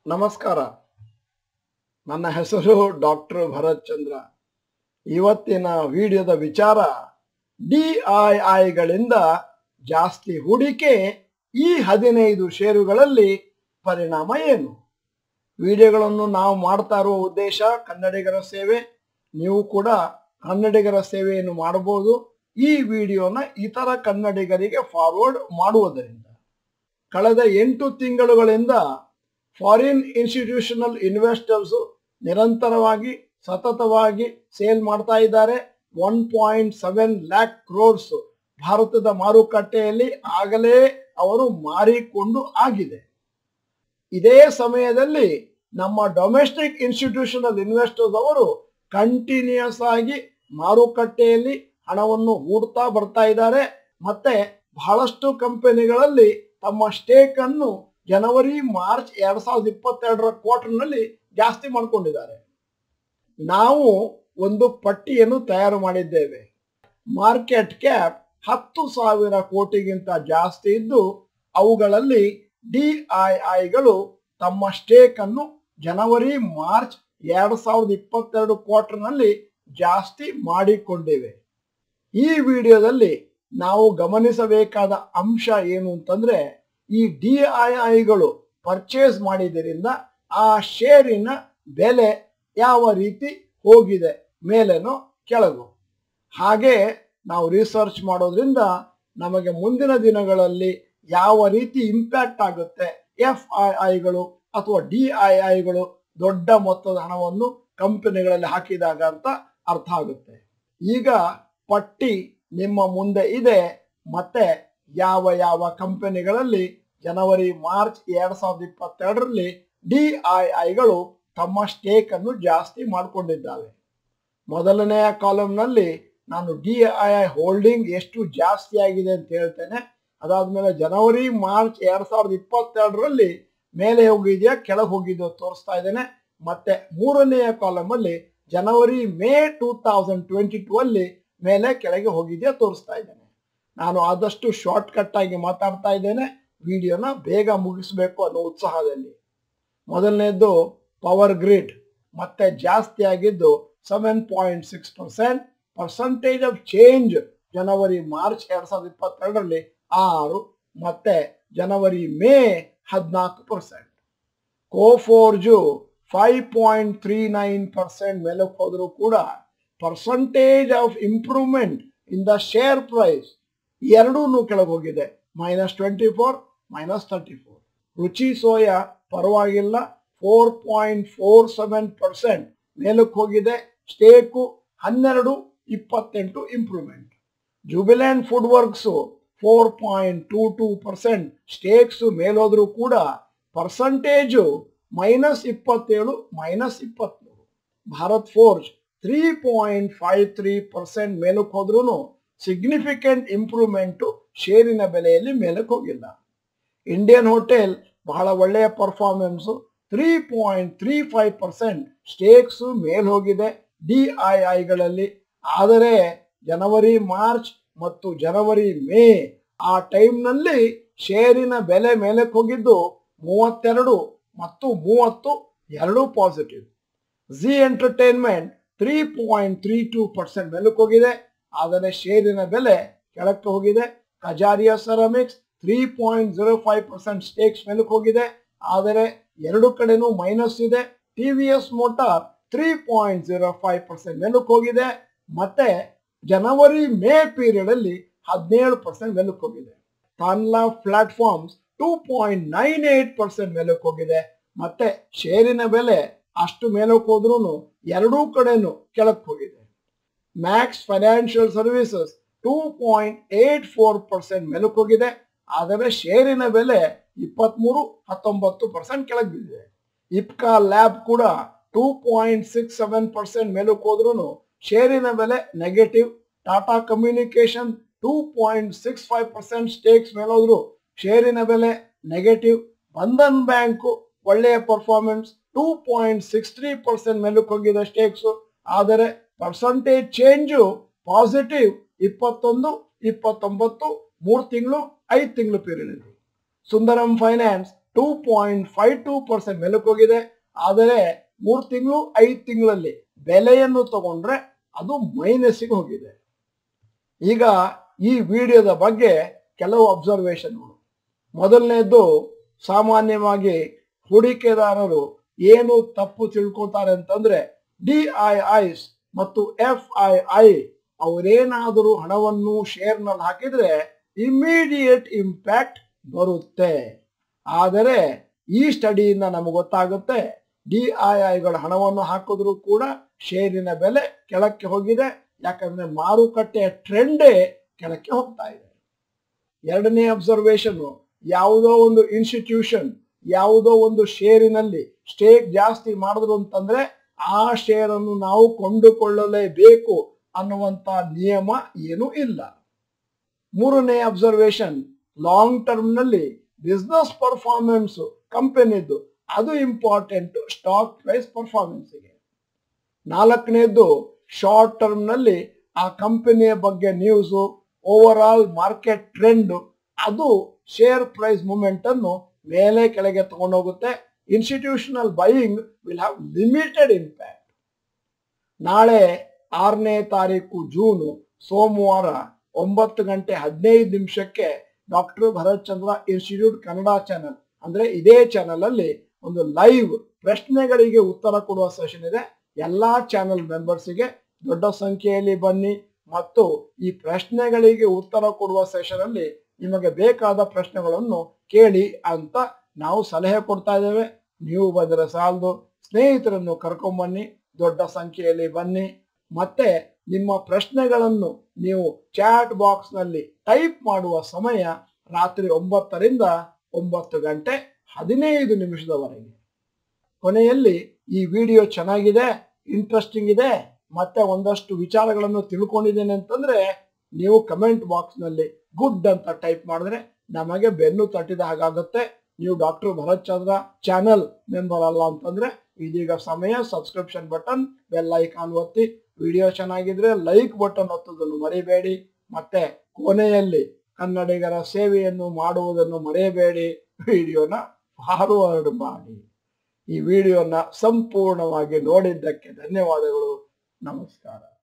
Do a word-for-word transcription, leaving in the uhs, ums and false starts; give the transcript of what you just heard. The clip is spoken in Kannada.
ನಮಸ್ಕಾರ. ನನ್ನ ಹೆಸರು ಡಾಕ್ಟರ್ ಭರತ್ ಚಂದ್ರ. ಇವತ್ತಿನ ವಿಡಿಯೋದ ವಿಚಾರ ಡಿ ಐ ಐಗಳಿಂದ ಜಾಸ್ತಿ ಹೂಡಿಕೆ ಈ ಹದಿನೈದು ಷೇರುಗಳಲ್ಲಿ ಪರಿಣಾಮ ಏನು? ವಿಡಿಯೋಗಳನ್ನು ನಾವು ಮಾಡ್ತಾ ಇರುವ ಉದ್ದೇಶ ಕನ್ನಡಿಗರ ಸೇವೆ. ನೀವು ಕೂಡ ಕನ್ನಡಿಗರ ಸೇವೆಯನ್ನು ಮಾಡಬಹುದು ಈ ವಿಡಿಯೋನ ಇತರ ಕನ್ನಡಿಗರಿಗೆ ಫಾರ್ವರ್ಡ್ ಮಾಡುವುದರಿಂದ. ಕಳೆದ ಎಂಟು ತಿಂಗಳುಗಳಿಂದ ಫಾರಿನ್ ಇನ್ಸ್ಟಿಟ್ಯೂಷನಲ್ ಇನ್ವೆಸ್ಟರ್ಸ್ ನಿರಂತರವಾಗಿ ಸತತವಾಗಿ ಸೇಲ್ ಮಾಡ್ತಾ ಇದ್ದಾರೆ. One point seven lakh crores ಭಾರತದ ಮಾರುಕಟ್ಟೆಯಲ್ಲಿ ಆಗಲೇ ಅವರು ಮಾರಿಕೊಂಡು ಆಗಿದೆ. ಇದೇ ಸಮಯದಲ್ಲಿ ನಮ್ಮ ಡೊಮೆಸ್ಟಿಕ್ ಇನ್ಸ್ಟಿಟ್ಯೂಷನಲ್ ಇನ್ವೆಸ್ಟರ್ಸ್ ಅವರು ಕಂಟಿನ್ಯೂಸ್ ಆಗಿ ಮಾರುಕಟ್ಟೆಯಲ್ಲಿ ಹಣವನ್ನು ಹೂಡ್ತಾ ಬರ್ತಾ ಇದ್ದಾರೆ. ಮತ್ತೆ ಬಹಳಷ್ಟು ಕಂಪನಿಗಳಲ್ಲಿ ತಮ್ಮ ಸ್ಟೇಕ್ ಅನ್ನು ಜನವರಿ ಮಾರ್ಚ್ ಎರಡ್ ಸಾವಿರದ ಇಪ್ಪತ್ತೆರಡರ ಕ್ವಾರ್ಟರ್ನಲ್ಲಿ ಜಾಸ್ತಿ ಮಾಡಿಕೊಂಡಿದ್ದಾರೆ. ನಾವು ಒಂದು ಪಟ್ಟಿಯನ್ನು ತಯಾರು ಮಾಡಿದ್ದೇವೆ. ಮಾರ್ಕೆಟ್ ಕ್ಯಾಪ್ ಹತ್ತು ಸಾವಿರ ಕೋಟಿಗಿಂತ ಜಾಸ್ತಿ ಇದ್ದು ಅವುಗಳಲ್ಲಿ ಡಿ ಐ ಐಗಳು ತಮ್ಮ ಸ್ಟೇಕ್ ಅನ್ನು ಜನವರಿ ಮಾರ್ಚ್ ಎರಡ್ ಸಾವಿರದ ಇಪ್ಪತ್ತೆರಡು ಕ್ವಾರ್ಟರ್ನಲ್ಲಿ ಜಾಸ್ತಿ ಮಾಡಿಕೊಂಡಿವೆ. ಈ ವಿಡಿಯೋದಲ್ಲಿ ನಾವು ಗಮನಿಸಬೇಕಾದ ಅಂಶ ಏನು ಅಂತಂದ್ರೆ, ಈ ಡಿ ಐ ಐಗಳು ಪರ್ಚೇಸ್ ಮಾಡಿದ್ದರಿಂದ ಆ ಶೇರಿನ ಬೆಲೆ ಯಾವ ರೀತಿ ಹೋಗಿದೆ, ಮೇಲೇನೋ ಕೆಳಗೋ. ಹಾಗೆ ನಾವು ರಿಸರ್ಚ್ ಮಾಡೋದ್ರಿಂದ ನಮಗೆ ಮುಂದಿನ ದಿನಗಳಲ್ಲಿ ಯಾವ ರೀತಿ ಇಂಪ್ಯಾಕ್ಟ್ ಆಗುತ್ತೆ, ಎಫ್ ಐ ಐಗಳು ಅಥವಾ ಡಿ ಐ ಐಗಳು ದೊಡ್ಡ ಮೊತ್ತದ ಹಣವನ್ನು ಕಂಪನಿಗಳಲ್ಲಿ ಹಾಕಿದಾಗ ಅಂತ ಅರ್ಥ ಆಗುತ್ತೆ. ಈಗ ಪಟ್ಟಿ ನಿಮ್ಮ ಮುಂದೆ ಇದೆ. ಮತ್ತೆ ಯಾವ ಯಾವ ಕಂಪನಿಗಳಲ್ಲಿ ಜನವರಿ ಮಾರ್ಚ್ ಎರಡ್ ಸಾವಿರದ ಇಪ್ಪತ್ತೆರಡರಲ್ಲಿ ಡಿ ಐ ಐಗಳು ತಮ್ಮ ಸ್ಟೇಕ್ ಅನ್ನು ಜಾಸ್ತಿ ಮಾಡಿಕೊಂಡಿದ್ದಾವೆ. ಮೊದಲನೆಯ ಕಾಲಂನಲ್ಲಿ ನಾನು ಡಿ ಐ ಐ ಹೋಲ್ಡಿಂಗ್ ಎಷ್ಟು ಜಾಸ್ತಿ ಆಗಿದೆ ಅಂತ ಹೇಳ್ತೇನೆ. ಅದಾದ್ಮೇಲೆ ಜನವರಿ ಮಾರ್ಚ್ ಎರಡ್ ಸಾವಿರದ ಇಪ್ಪತ್ತೆರಡರಲ್ಲಿ ಮೇಲೆ ಹೋಗಿದೆಯಾ ಕೆಳಗೆ ಹೋಗಿದೆಯೋ ತೋರಿಸ್ತಾ ಇದ್ದೇನೆ. ಮತ್ತೆ ಮೂರನೆಯ ಕಾಲಮ್ ಅಲ್ಲಿ January May two thousand twenty two ಅಲ್ಲಿ ಮೇಲೆ ಕೆಳಗೆ ಹೋಗಿದೆಯಾ ತೋರಿಸ್ತಾ ಇದ್ದೇನೆ. ನಾನು ಆದಷ್ಟು ಶಾರ್ಟ್ ಕಟ್ ಆಗಿ ಮಾತಾಡ್ತಾ ಇದ್ದೇನೆ, ವಿಡಿಯೋನ ಬೇಗ ಮುಗಿಸ್ಬೇಕು ಅನ್ನೋ ಉತ್ಸಾಹದಲ್ಲಿ. ಮೊದಲನೇದು ಪವರ್ ಗ್ರಿಡ್ ಮತ್ತೆ ಜಾಸ್ತಿ ಆಗಿದ್ದು seven point six percent percentage of change ಜನವರಿ ಮಾರ್ಚ್ ಎರಡ್ ಸಾವಿರದ ಇಪ್ಪತ್ತೆರಡರಲ್ಲಿ ಆರು ಮತ್ತೆ ಜನವರಿ ಮೇ ಹದಿನಾಲ್ಕು percent. Coforge five point three nine percent ಮೇಲಕ್ಕೆ ಹೋದರೂ ಕೂಡ percentage of improvement in the share price ಎರಡೂ ಕೆಳಗೆ ಹೋಗಿದೆ, minus twenty four minus thirty four. Ruchi soya ಪರವಾಗಿಲ್ಲ, four point four seven percent ಮೇಲಕ್ಕೆ ಹೋಗಿದೆ, ಸ್ಟೇಕು ಹನ್ನೆರಡು ಇಪ್ಪತ್ತೆಂಟು improvement. Jubilant food works four point two two percent ಸ್ಟೇಕ್ಸು ಮೇಲೋದ್ರೂ ಕೂಡ ಪರ್ಸೆಂಟೇಜು ಮೈನಸ್ ಇಪ್ಪತ್ತೇಳು ಮೈನಸ್ ಇಪ್ಪತ್ಮೂರು. Bharat forge three point five three percent ಮೇಲಕ್ಕೆ ಹೋದ್ರೂ ಸಿಗ್ನಿಫಿಕೆಂಟ್ ಇಂಪ್ರೂವ್ಮೆಂಟು ಶೇರಿನ ಬೆಲೆಯಲ್ಲಿ ಮೇಲಕ್ಕೆ ಹೋಗಿಲ್ಲ. ಇಂಡಿಯನ್ ಹೋಟೆಲ್ ಬಹಳ ಒಳ್ಳೆಯ performance, three point three five percent stakes ಮೇಲ್ ಹೋಗಿದೆ ಡಿ ಐ ಐಗಳಲ್ಲಿ. ಆದರೆ ಜನವರಿ ಮಾರ್ಚ್ ಮತ್ತು ಜನವರಿ ಮೇ ಆ ಟೈಮ್ನಲ್ಲಿ ಶೇರಿನ ಬೆಲೆ ಮೇಲಕ್ಕೆ ಹೋಗಿದ್ದು ಮೂವತ್ತೆರಡು ಮತ್ತು ಮೂವತ್ತು ಎರಡು positive. Zee entertainment three point three two percent ಮೇಲಕ್ಕೆ ಹೋಗಿದೆ, ಆದರೆ ಶೇರಿನ ಬೆಲೆ ಕೆಳಕ್ಕೆ ಹೋಗಿದೆ. Kajaria ceramics three point zero five percent stakes ಮೇಲಕ್ಕೆ ಹೋಗಿದೆ, ಆದರೆ ಎರಡು ಕಡೆನೂ ಮೈನಸ್ ಇದೆ. T V S motor three point zero five percent ಮೇಲಕ್ಕೆ ಹೋಗಿದೆ, ಮತ್ತೆ ಜನವರಿ ಮೇ ಪೀರಿಯಡ್ ಅಲ್ಲಿ ಹದಿನೇಳು ಪರ್ಸೆಂಟ್ ಮೇಲಕ್ಕೆ ಹೋಗಿದೆ. Tanla platforms two point nine eight percent ಮೇಲಕ್ಕೆ ಹೋಗಿದೆ, ಮತ್ತೆ ಶೇರಿನ ಬೆಲೆ ಅಷ್ಟು ಮೇಲಕ್ಕೆ ಹೋದ್ರೂ ಎರಡೂ ಕಡೆನೂ ಕೆಳಕ್ಕೆ ಹೋಗಿದೆ. Max financial services two point eight four percent ಮೇಲಕ್ಕೆ ಹೋಗಿದೆ, ಆದರೆ ಶೇರಿನ ಬೆಲೆ ಇಪ್ಪತ್ಮೂರು ಹತ್ತೊಂಬತ್ತು ಪರ್ಸೆಂಟ್ ಕೆಳಗೆ ಬಿದ್ದಿದೆ. ಇಪ್ಕಾ ಲ್ಯಾಬ್ ಕೂಡ two point six seven percent ಮೇಲಕ್ಕೆ ಹೋದ್ರೂ ಶೇರಿನ ಬೆಲೆ negative. Tata communication two point six five percent stakes ಮೇಲೋದ್ರು ಶೇರಿನ ಬೆಲೆ ನೆಗೆಟಿವ್. ಬಂಧನ್ ಬ್ಯಾಂಕು ಒಳ್ಳೆಯ performance, two point six three percent ಮೇಲಕ್ಕೆ ಹೋಗಿದೆ ಸ್ಟೇಕ್ಸು, ಆದರೆ ಪರ್ಸೆಂಟೇಜ್ ಚೇಂಜು ಪಾಸಿಟಿವ್ ಇಪ್ಪತ್ತೊಂದು ಇಪ್ಪತ್ತೊಂಬತ್ತು ಮೂರು ತಿಂಗಳು ಐದು ತಿಂಗಳು period. Sundaram finance two point five two percent ಮೇಲಕ್ಕೆ ಹೋಗಿದೆ. ಆದರೆ ಮೂರು ತಿಂಗಳು ಐದು ತಿಂಗಳಲ್ಲಿ ಬೆಲೆಯನ್ನು ತಗೊಂಡ್ರೆ ಅದು ಮೈನಸ್ಸಿಗೆ ಹೋಗಿದೆ. ಈಗ ಈ ವಿಡಿಯೋದ ಬಗ್ಗೆ ಕೆಲವು ಅಬ್ಸರ್ವೇಷನ್ಗಳು. ಮೊದಲನೇದು, ಸಾಮಾನ್ಯವಾಗಿ ಹೂಡಿಕೆದಾರರು ಏನು ತಪ್ಪು ತಿಳ್ಕೊತಾರೆ ಅಂತಂದ್ರೆ ಡಿ ಐ ಐಸ್ ಮತ್ತು ಎಫ್ ಐ ಐ ಅವರೇನಾದರೂ ಹಣವನ್ನು ಶೇರ್ನಲ್ಲಿ ಹಾಕಿದ್ರೆ ಇಮಿಡಿಯೇಟ್ ಇಂಪ್ಯಾಕ್ಟ್ ಬರುತ್ತೆ. ಆದರೆ ಈ ಸ್ಟಡಿಯಿಂದ ನಮಗೆ ಗೊತ್ತಾಗುತ್ತೆ ಡಿ ಐ ಐಗಳ ಹಣವನ್ನು ಹಾಕಿದ್ರು ಕೂಡ ಷೇರಿನ ಬೆಲೆ ಕೆಳಕ್ಕೆ ಹೋಗಿದೆ. ಯಾಕಂದ್ರೆ ಮಾರುಕಟ್ಟೆಯ ಟ್ರೆಂಡೇ ಕೆಳಕ್ಕೆ ಹೋಗ್ತಾ ಇದೆ. ಎರಡನೇ ಅಬ್ಸರ್ವೇಷನ್, ಯಾವುದೋ ಒಂದು ಇನ್ಸ್ಟಿಟ್ಯೂಷನ್ ಯಾವುದೋ ಒಂದು ಷೇರಿನಲ್ಲಿ ಸ್ಟೇಕ್ ಜಾಸ್ತಿ ಮಾಡಿದ್ರು ಅಂತಂದ್ರೆ ಆ ಶೇರನ್ನು ನಾವು ಕೊಂಡುಕೊಳ್ಳಲೇಬೇಕು ಅನ್ನುವಂತ ನಿಯಮ ಏನೂ ಇಲ್ಲ. ಮೂರನೇ ಅಬ್ಸರ್ವೇಷನ್, ಲಾಂಗ್ ಟರ್ಮ್ ನಲ್ಲಿ ಬಿಸ್ನೆಸ್ ಪರ್ಫಾರ್ಮೆನ್ಸ್ ಕಂಪನಿದ್ದು ಅದು ಇಂಪಾರ್ಟೆಂಟ್ ಸ್ಟಾಕ್ ಪ್ರೈಸ್ ಪರ್ಫಾರ್ಮೆನ್ಸ್ಗೆ. ನಾಲ್ಕನೇದು, ಶಾರ್ಟ್ ಟರ್ಮ್ ನಲ್ಲಿ ಆ ಕಂಪನಿಯ ಬಗ್ಗೆ news, over all market trend ಅದು ಶೇರ್ ಪ್ರೈಸ್ ಮೂವ್ಮೆಂಟ್ ಅನ್ನು ಮೇಲೆ ಕೆಳಗೆ ತಗೊಂಡೋಗುತ್ತೆ. Institutional buying will have limited impact. ನಾಳೆ ಆರನೇ ತಾರೀಕು ಜೂನ್ ಸೋಮವಾರ ಒಂಬತ್ತು ಗಂಟೆ ಹದಿನೈದು ನಿಮಿಷಕ್ಕೆ doctor Bharat Chandra institute Kannada channel ಅಂದ್ರೆ ಇದೇ ಚಾನೆಲ್ ಅಲ್ಲಿ ಒಂದು ಲೈವ್ ಪ್ರಶ್ನೆಗಳಿಗೆ ಉತ್ತರ ಕೊಡುವ ಸೆಷನ್ ಇದೆ. ಎಲ್ಲಾ ಚಾನೆಲ್ ಮೆಂಬರ್ಸ್ಗೆ ದೊಡ್ಡ ಸಂಖ್ಯೆಯಲ್ಲಿ ಬನ್ನಿ ಮತ್ತು ಈ ಪ್ರಶ್ನೆಗಳಿಗೆ ಉತ್ತರ ಕೊಡುವ ಸೆಷನ್ ಅಲ್ಲಿ ನಿಮಗೆ ಬೇಕಾದ ಪ್ರಶ್ನೆಗಳನ್ನು ಕೇಳಿ ಅಂತ ನಾವು ಸಲಹೆ ಕೊಡ್ತಾ ಇದ್ದೇವೆ. ನೀವು ಬಂದರೆ ಸಾಲದು, ಸ್ನೇಹಿತರನ್ನು ಕರ್ಕೊಂಬನ್ನಿ, ದೊಡ್ಡ ಸಂಖ್ಯೆಯಲ್ಲಿ ಬನ್ನಿ. ಮತ್ತೆ ನಿಮ್ಮ ಪ್ರಶ್ನೆಗಳನ್ನು ನೀವು ಚಾಟ್ ಬಾಕ್ಸ್ ನಲ್ಲಿ ಟೈಪ್ ಮಾಡುವ ಸಮಯ ರಾತ್ರಿ ಒಂಬತ್ತರಿಂದ ಒಂಬತ್ತು ಗಂಟೆ ಹದಿನೈದು ನಿಮಿಷದವರೆಗೆ. ಕೊನೆಯಲ್ಲಿ ಈ ವಿಡಿಯೋ ಚೆನ್ನಾಗಿದೆ, ಇಂಟ್ರೆಸ್ಟಿಂಗ್ ಇದೆ, ಮತ್ತೆ ಒಂದಷ್ಟು ವಿಚಾರಗಳನ್ನು ತಿಳ್ಕೊಂಡಿದ್ದೇನೆ ಅಂತಂದ್ರೆ ನೀವು ಕಮೆಂಟ್ ಬಾಕ್ಸ್ ನಲ್ಲಿ ಗುಡ್ ಅಂತ ಟೈಪ್ ಮಾಡಿದ್ರೆ ನಮಗೆ ಬೆನ್ನು ತಟ್ಟಿದ ಹಾಗಾಗುತ್ತೆ. ನೀವು doctor Bharat Chandra channel member ಅಲ್ಲ ಅಂತಂದ್ರೆ ಇದೀಗ ಸಮಯ ಸಬ್ಸ್ಕ್ರಿಪ್ಷನ್ ಬಟನ್, ಬೆಲ್ ಐಕಾನ್ ಒತ್ತಿ. ವಿಡಿಯೋ ಚೆನ್ನಾಗಿದ್ರೆ ಲೈಕ್ ಬಟನ್ ಒತ್ತೋದನ್ನು ಮರಿಬೇಡಿ. ಮತ್ತೆ ಕೊನೆಯಲ್ಲಿ ಕನ್ನಡಿಗರ ಸೇವೆಯನ್ನು ಮಾಡುವುದನ್ನು ಮರೆಯಬೇಡಿ. ವಿಡಿಯೋನ ಫಾರ್ವರ್ಡ್ ಮಾಡಿ. ಈ ವಿಡಿಯೋನ ಸಂಪೂರ್ಣವಾಗಿ ನೋಡಿದ್ದಕ್ಕೆ ಧನ್ಯವಾದಗಳು. ನಮಸ್ಕಾರ.